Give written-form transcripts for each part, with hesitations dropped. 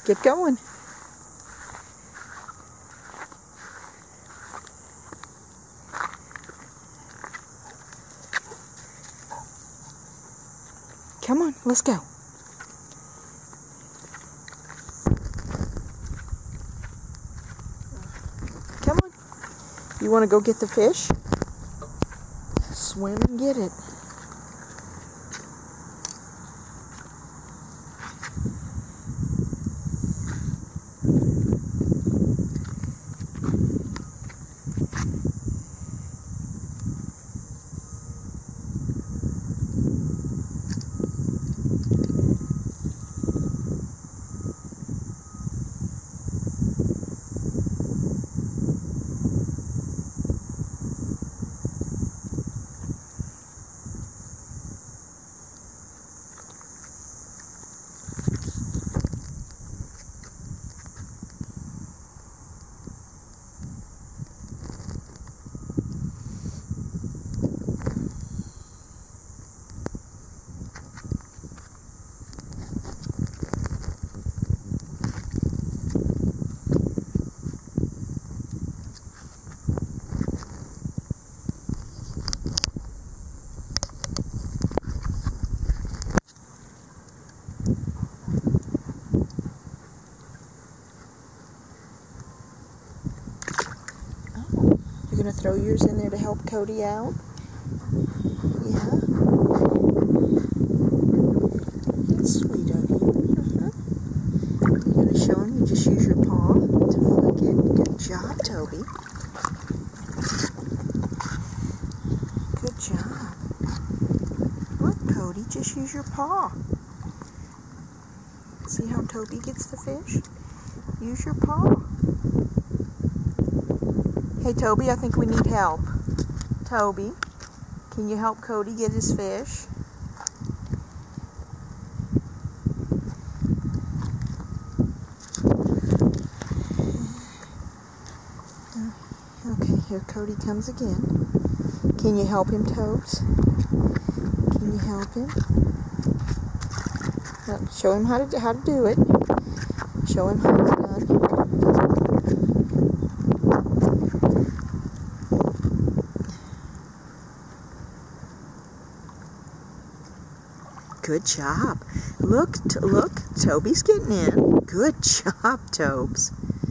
Get going. Come on, let's go. Come on. You want to go get the fish? Swim and get it. You're going to throw yours in there to help Cody out? Yeah? That's sweet of you. You're going to show him you just use your paw to flick it. Good job, Toby. Good job. Look, Cody, just use your paw. See how Toby gets the fish? Use your paw. Hey, Toby, I think we need help. Toby, can you help Cody get his fish? Okay, here Cody comes again. Can you help him, Tobes? Can you help him? Show him how to do it. Show him how it's done. Good job. Look, Toby's getting in. Good job, Tobes.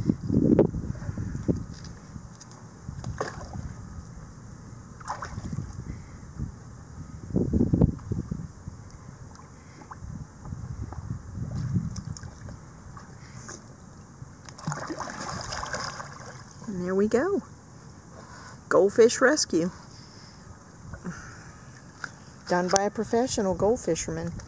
And there we go. Goldfish rescue. Done by a professional gold fisherman.